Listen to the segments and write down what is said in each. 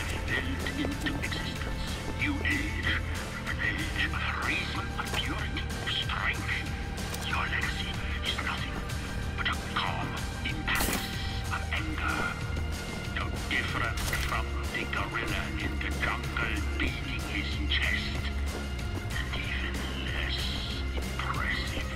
willed into existence. You age, an age of reason, of purity, of strength. Your legacy is nothing but a calm imbalance of anger. No different from the gorilla in the jungle beating his chest, and even less impressive.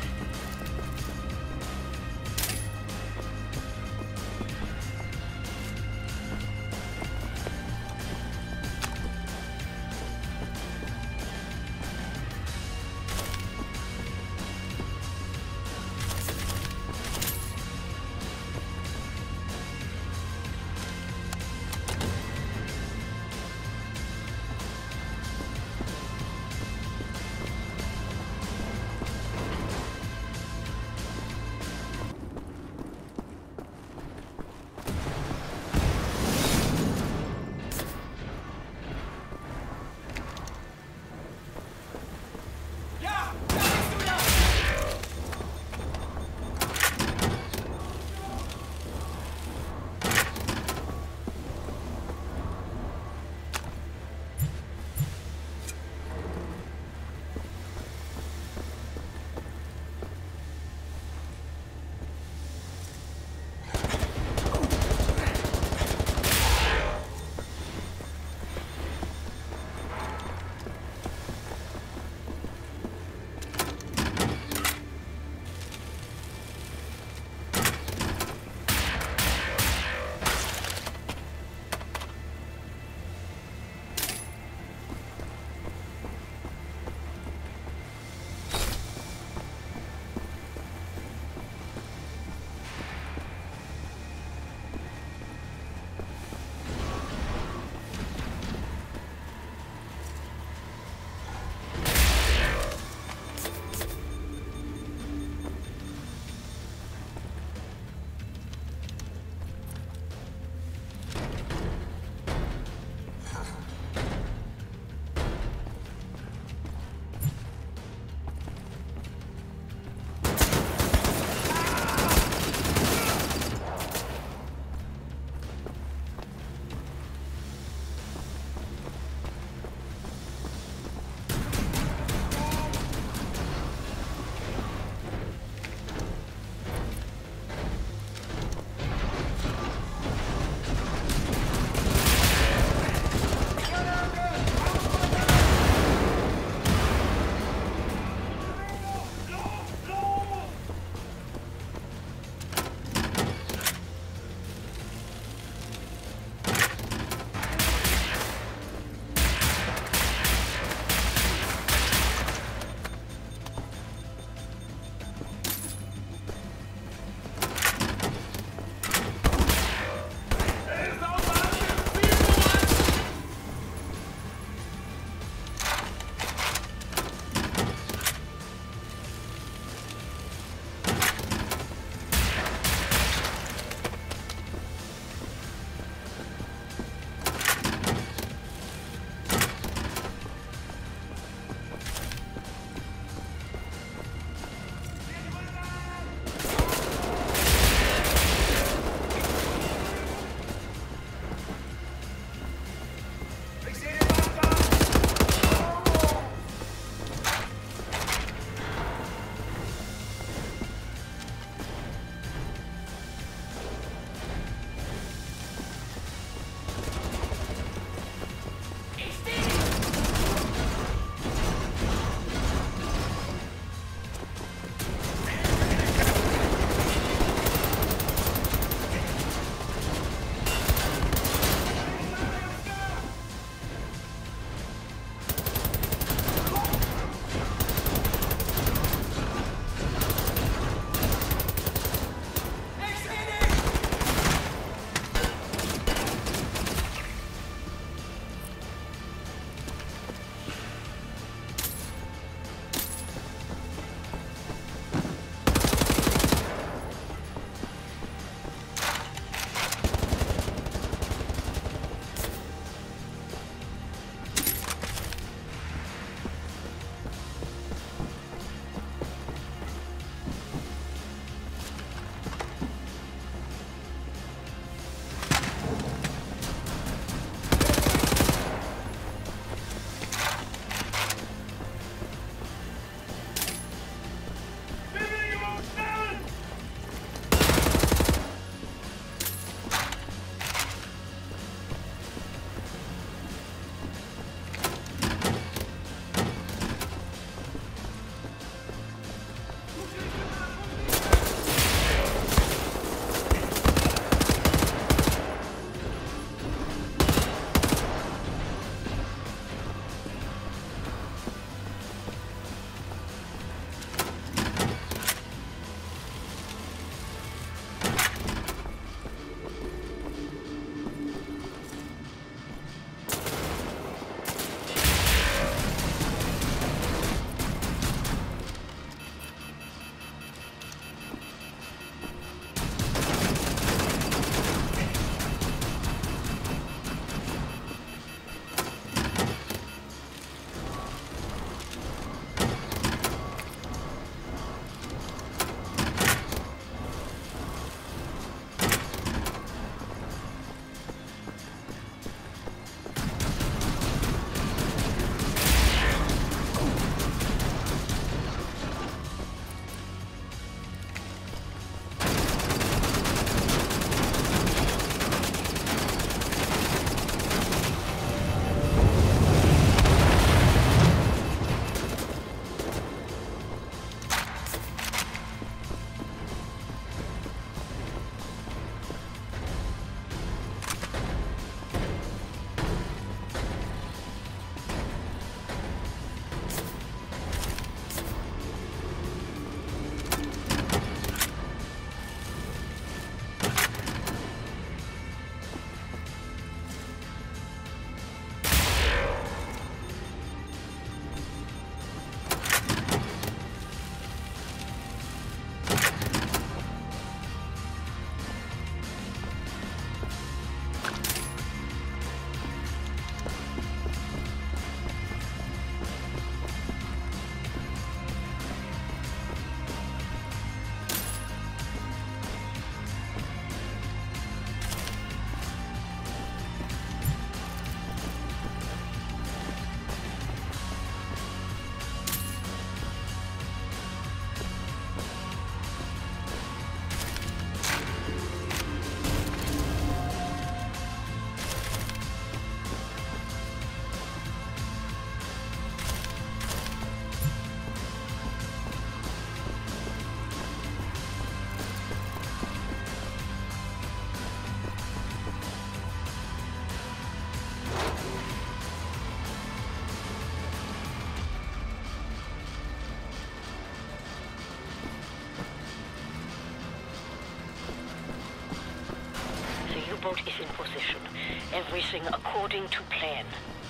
gunboat is in position. Everything according to plan.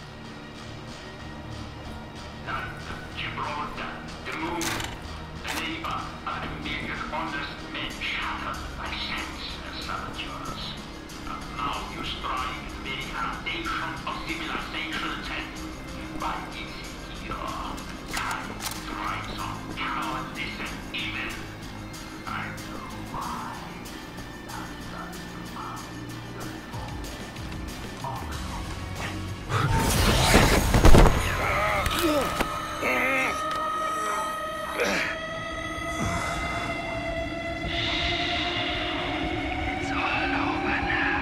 Gibraltar, the moon, the neighbor of a million honest men shattered by senseless saboteurs. But now you strive to the very foundation of civilization's end. Why is it here? Time thrives on cowardness and evil. I know why. It's all over now.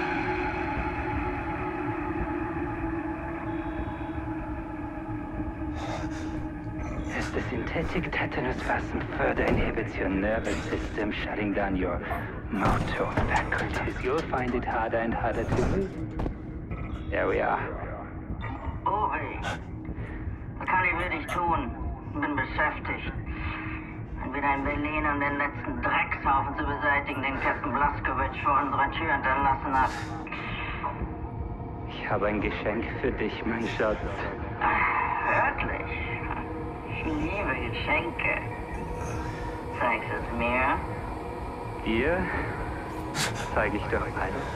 As the synthetic tetanus wasn't further inhibits your nervous system, shutting down your motor faculties, you'll find it harder and harder to move. There we are. Uri, was kann ich für dich tun? Bin beschäftigt. Entweder in Berlin, um den letzten Dreckshaufen zu beseitigen, den Captain Blazkowicz vor unserer Tür hinterlassen hat. Ich habe ein Geschenk für dich, mein Schatz. Wirklich? Ich liebe Geschenke. Zeigst du es mir? Dir zeige ich doch alles.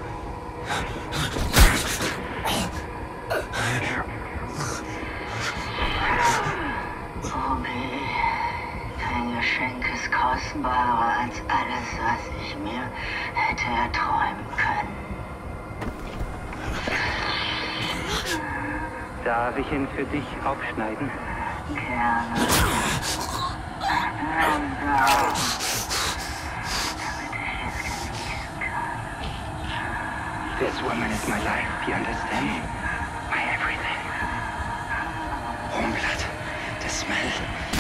Obi, dein Geschenk ist kostbarer als alles, was ich mir hätte erträumen können. Darf ich ihn für dich aufschneiden? Gerne. Damit ich es genießen kann. This woman is my life, you understand? My everything. Warm blood, the smell.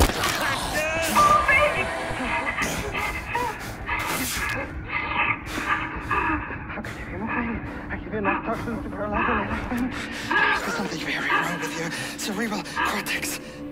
How can you feel my pain? I give you enough toxins to paralyze an elephant. There's something very wrong with your cerebral cortex.